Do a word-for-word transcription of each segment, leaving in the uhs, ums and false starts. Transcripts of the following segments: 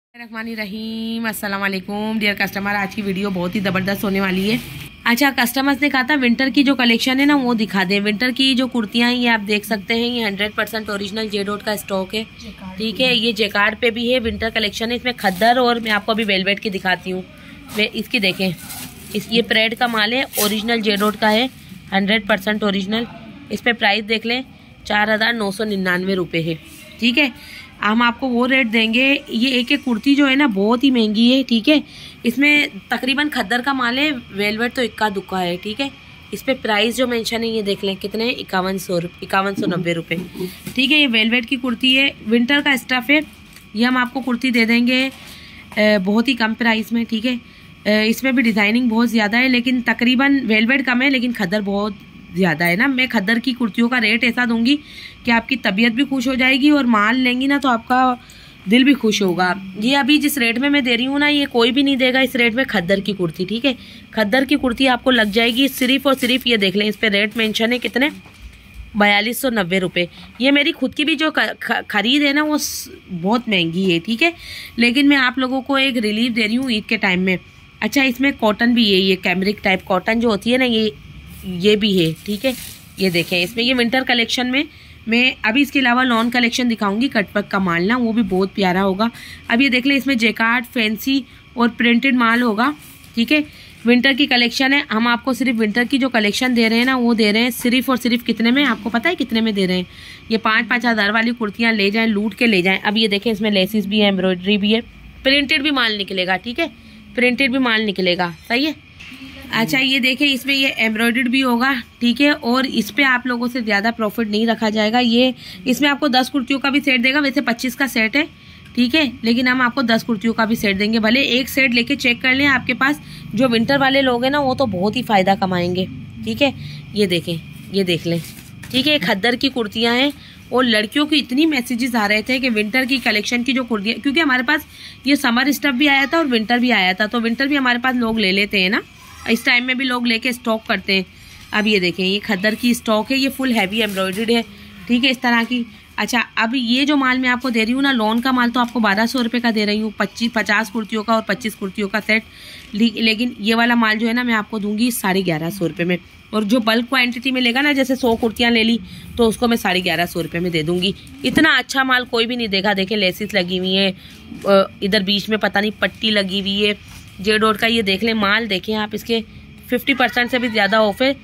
रहीम अस्सलाम वालेकुम dear customer. आज की वीडियो बहुत ही ज़बरदस्त होने वाली है। अच्छा, कस्टमर्स ने कहा था विंटर की जो कलेक्शन है ना वो दिखा दें। विंटर की जो कुर्तियाँ हैं ये आप देख सकते हैं, ये hundred percent original J dot का स्टॉक है। ठीक है, ये जेकार्ड पे भी है, विंटर कलेक्शन है। इसमें खद्दर और मैं आपको अभी वेलवेट की दिखाती हूँ। इसकी देखें, इस ये प्रेड का माल है, ओरिजिनल जे डॉट का है, हंड्रेड परसेंट ओरिजिनल। इस पर प्राइस देख लें, चार हज़ार नौ सौ निन्यानवे रुपये है। ठीक है, हम आपको वो रेट देंगे। ये एक एक कुर्ती जो है ना बहुत ही महंगी है। ठीक है, इसमें तकरीबन खद्दर का माल है, वेलवेट तो इक्का दुक्का है। ठीक है, इस पे प्राइस जो मेंशन है ये देख लें कितने हैं, इक्यावन सौ इक्यावन सौ नब्बे रुपये। ठीक है, ये वेलवेट की कुर्ती है, विंटर का स्टफ़ है। ये हम आपको कुर्ती दे देंगे बहुत ही कम प्राइस में। ठीक है, इसमें भी डिज़ाइनिंग बहुत ज़्यादा है, लेकिन तकरीबन वेलवेट कम है लेकिन खद्दर बहुत ज़्यादा है ना। मैं खद्दर की कुर्तियों का रेट ऐसा दूंगी कि आपकी तबीयत भी खुश हो जाएगी और माल लेंगी ना तो आपका दिल भी खुश होगा। ये अभी जिस रेट में मैं दे रही हूँ ना, ये कोई भी नहीं देगा इस रेट में खद्दर की कुर्ती। ठीक है, खद्दर की कुर्ती आपको लग जाएगी सिर्फ और सिर्फ, ये देख लें इस पर रेट मेंशन है कितने, बयालीस सौ नब्बे रुपये। ये मेरी खुद की भी जो खरीद है ना वो बहुत महंगी है। ठीक है, लेकिन मैं आप लोगों को एक रिलीफ दे रही हूँ ईद के टाइम में। अच्छा, इसमें कॉटन भी है, ये कैमरिक टाइप कॉटन जो होती है ना, ये ये भी है। ठीक है, ये देखें, इसमें ये विंटर कलेक्शन में मैं अभी इसके अलावा लॉन कलेक्शन दिखाऊंगी, कटपक का माल ना, वो भी बहुत प्यारा होगा। अब ये देख लें, इसमें जेकार्ड, फैंसी और प्रिंटेड माल होगा। ठीक है, विंटर की कलेक्शन है। हम आपको सिर्फ विंटर की जो कलेक्शन दे रहे हैं ना वो दे रहे हैं सिर्फ और सिर्फ कितने में, आपको पता है कितने में दे रहे हैं? ये पाँच पाँच हज़ार वाली कुर्तियाँ ले जाएँ, लूट के ले जाएँ। अब ये देखें, इसमें लेसिस भी है, एम्ब्रॉयडरी भी है, प्रिंटेड भी माल निकलेगा। ठीक है, प्रिंटेड भी माल निकलेगा, सही है। अच्छा, ये देखें, इसमें ये एम्ब्रॉयडर्ड भी होगा। ठीक है, और इस पे आप लोगों से ज़्यादा प्रॉफिट नहीं रखा जाएगा। ये इसमें आपको दस कुर्तियों का भी सेट देगा, वैसे पच्चीस का सेट है। ठीक है, लेकिन हम आपको दस कुर्तियों का भी सेट देंगे। भले एक सेट लेके चेक कर लें, आपके पास जो विंटर वाले लोग हैं ना वो तो बहुत ही फ़ायदा कमाएंगे। ठीक है, ये देखें, ये देख लें। ठीक है, खद्दर की कुर्तियाँ हैं और लड़कियों की इतनी मैसेजेस आ रहे थे कि विंटर की कलेक्शन की जो कुर्तियाँ, क्योंकि हमारे पास ये समर स्टफ भी आया था और विंटर भी आया था, तो विंटर भी हमारे पास लोग ले लेते हैं ना, इस टाइम में भी लोग लेके स्टॉक करते हैं। अब ये देखें, ये खद्दर की स्टॉक है, ये फुल हैवी एम्ब्रॉयडर्ड है। ठीक है, इस तरह की। अच्छा, अब ये जो माल मैं आपको दे रही हूँ ना, लॉन का माल तो आपको बारह सौ रुपये का दे रही हूँ, पच्चीस पचास कुर्तियों का और पच्चीस कुर्तियों का सेट। लेकिन ये वाला माल जो है ना मैं आपको दूंगी साढ़े ग्यारह सौ रुपये में। और जो बल्क क्वांटिटी में लेगा ना, जैसे सौ कुर्तियाँ ले ली तो उसको मैं साढ़े ग्यारह सौ रुपये में दे दूंगी। इतना अच्छा माल कोई भी नहीं देगा। देखें, लेसिस लगी हुई है, इधर बीच में पता नहीं पट्टी लगी हुई है, जे डॉट का। ये देख लें माल, देखें आप, इसके फिफ्टी परसेंट से भी ज़्यादा ऑफ है।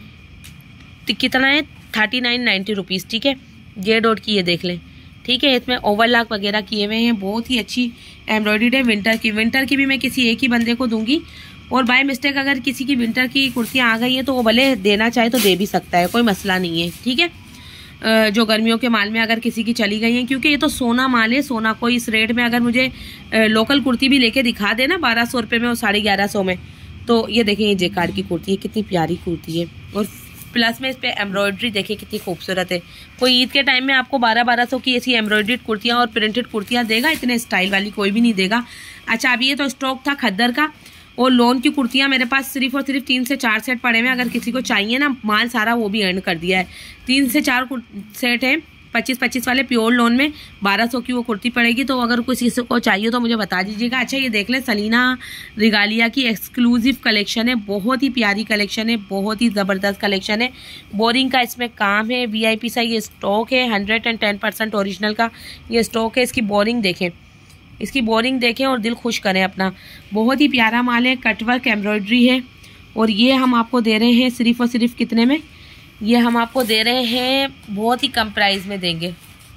कितना है, थर्टी नाइन नाइन्टी रुपीज़। ठीक है, जे डॉट की, ये देख लें। ठीक है, इसमें ओवरलॉक वगैरह किए हुए हैं, बहुत ही अच्छी एम्ब्रॉयडरी है। विंटर की विंटर की भी मैं किसी एक ही बंदे को दूंगी, और बाय मिस्टेक अगर किसी की विंटर की कुर्तियाँ आ गई हैं तो वो भले देना चाहे तो दे भी सकता है, कोई मसला नहीं है। ठीक है, जो गर्मियों के माल में अगर किसी की चली गई हैं, क्योंकि ये तो सोना माल है, सोना। कोई इस रेट में अगर मुझे लोकल कुर्ती भी लेके दिखा देना बारह सौ रुपये में और साढ़े ग्यारह सौ में, तो ये देखें, ये जेकार्ड की कुर्ती है, कितनी प्यारी कुर्ती है, और प्लस में इस पर एम्ब्रॉयडरी देखिए कितनी खूबसूरत है। कोई ईद के टाइम में आपको बारह बारह सौ की ऐसी एम्ब्रॉयडर्ड कुर्तियाँ और प्रिंटेड कुर्तियाँ देगा? इतने स्टाइल वाली कोई भी नहीं देगा। अच्छा, अभी ये तो स्टॉक था खद्दर का, और लोन की कुर्तियाँ मेरे पास सिर्फ और सिर्फ तीन से चार सेट पड़े हुए हैं। अगर किसी को चाहिए ना, माल सारा वो भी अर्न कर दिया है। तीन से चार सेट हैं पच्चीस पच्चीस वाले, प्योर लोन में बारह सौ की वो कुर्ती पड़ेगी। तो अगर किसी को चाहिए तो मुझे बता दीजिएगा। अच्छा, ये देख लें, सलीना रिगालिया की एक्सक्लूसिव कलेक्शन है, बहुत ही प्यारी कलेक्शन है, बहुत ही ज़बरदस्त कलेक्शन है। बोरिंग का इसमें काम है, वीआईपी सा ये स्टॉक है, hundred and ten percent original का ये स्टॉक है। इसकी बोरिंग देखें, इसकी बोरिंग देखें और दिल खुश करें अपना। बहुत ही प्यारा माल है, कटवर्क एम्ब्रॉयडरी है, और ये हम आपको दे रहे हैं सिर्फ और सिर्फ कितने में, ये हम आपको दे रहे हैं बहुत ही कम प्राइस में देंगे।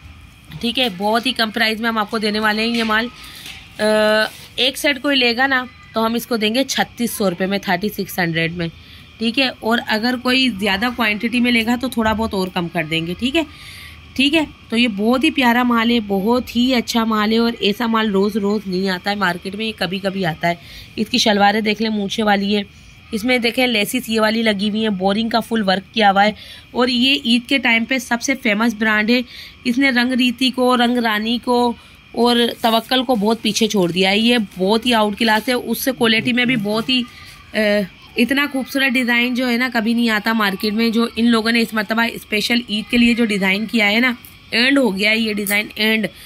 ठीक है, बहुत ही कम प्राइस में हम आपको देने वाले हैं ये माल। आ, एक सेट कोई लेगा ना तो हम इसको देंगे छत्तीस सौ रुपये में, थर्टी सिक्स हंड्रेड में। ठीक है, और अगर कोई ज़्यादा क्वांटिटी में लेगा तो थोड़ा बहुत और कम कर देंगे। ठीक है, ठीक है, तो ये बहुत ही प्यारा माल है, बहुत ही अच्छा माल है, और ऐसा माल रोज़ रोज़ नहीं आता है मार्केट में, ये कभी कभी आता है। इसकी शलवारें देख लें, मूछे वाली है, इसमें देखें लेसिस ये वाली लगी हुई है, बोरिंग का फुल वर्क किया हुआ है, और ये ईद के टाइम पे सबसे फेमस ब्रांड है। इसने रंग रीति को, रंग रानी को और तवक्कल को बहुत पीछे छोड़ दिया है। ये बहुत ही आउट क्लास है, उससे क्वालिटी में भी बहुत ही आ, इतना खूबसूरत डिज़ाइन जो है ना कभी नहीं आता मार्केट में, जो इन लोगों ने इस मरतबा स्पेशल ईद के लिए जो डिज़ाइन किया है ना, एंड हो गया है ये डिज़ाइन एंड।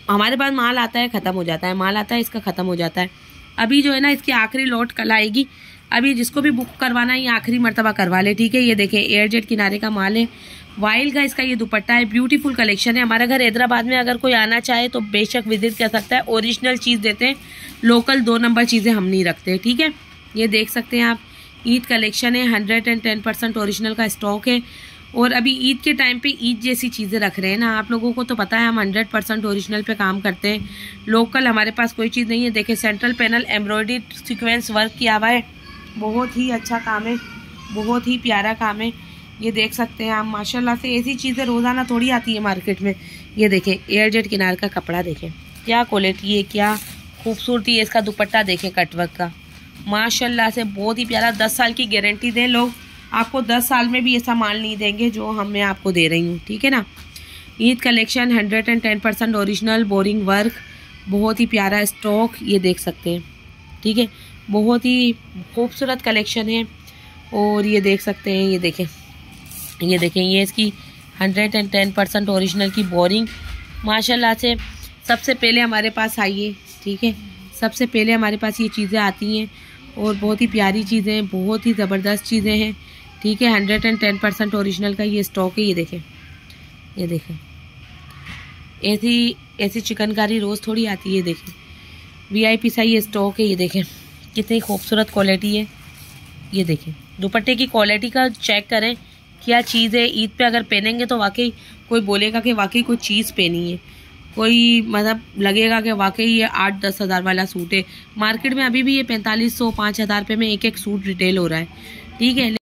हमारे पास माल आता है ख़त्म हो जाता है, माल आता है इसका ख़त्म हो जाता है। अभी जो है ना इसकी आखिरी लॉट कल आएगी। अभी जिसको भी बुक करवाना है ये आखिरी मर्तबा करवा ले, ठीक है। ये देखें एयर जेट किनारे का माल है, वाइल्ड का इसका ये दुपट्टा है, ब्यूटीफुल कलेक्शन है। हमारा घर हैदराबाद में अगर कोई आना चाहे तो बेशक विजिट कर सकता है। ओरिजिनल चीज़ देते हैं, लोकल दो नंबर चीज़ें हम नहीं रखते, ठीक है। ये देख सकते हैं आप, ईद कलेक्शन है, hundred and ten percent original का स्टॉक है। और अभी ईद के टाइम पे ईद जैसी चीज़ें रख रहे हैं ना, आप लोगों को तो पता है हम हंड्रेड परसेंट ओरिजिनल पे काम करते हैं, लोकल हमारे पास कोई चीज़ नहीं है। देखें central panel embroidery sequence work किया हुआ है, बहुत ही अच्छा काम है, बहुत ही प्यारा काम है। ये देख सकते हैं आप, माशाल्लाह से ऐसी चीज़ें रोज़ाना थोड़ी आती है मार्केट में। ये देखें एयर जेट किनार का कपड़ा, देखें क्या क्वालिटी है, क्या खूबसूरती है। इसका दुपट्टा देखें कटवर्क का, माशाल्लाह से बहुत ही प्यारा। दस साल की गारंटी दें लोग, आपको दस साल में भी ऐसा माल नहीं देंगे जो हम मैं आपको दे रही हूँ, ठीक है ना। Eid collection hundred and ten percent original, boring work, बहुत ही प्यारा स्टॉक, ये देख सकते हैं, ठीक है। बहुत ही खूबसूरत कलेक्शन है। और ये देख सकते हैं, ये देखें, ये देखें ये इसकी hundred and ten percent original की बोरिंग, माशाल्लाह से। सबसे पहले हमारे पास आइए, ठीक है, सबसे पहले हमारे पास ये चीज़ें आती हैं और बहुत ही प्यारी चीज़ें हैं, बहुत ही ज़बरदस्त चीज़ें हैं, ठीक है। Hundred and ten percent original का ये स्टॉक है। ये देखें, ये देखें ऐसी ऐसी चिकनकारी रोज़ थोड़ी आती है। देखें वी आई पी सा ये स्टॉक है। ये देखें कितनी खूबसूरत क्वालिटी है। ये देखें दुपट्टे की क्वालिटी का चेक करें, क्या चीज़ है। ईद पे अगर पहनेंगे तो वाकई कोई बोलेगा कि वाकई कोई चीज़ पहनी है, कोई मतलब लगेगा कि वाकई ये आठ दस हज़ार वाला सूट है। मार्केट में अभी भी ये पैंतालीस सौ पाँच हज़ार रुपये में एक एक सूट रिटेल हो रहा है, ठीक है।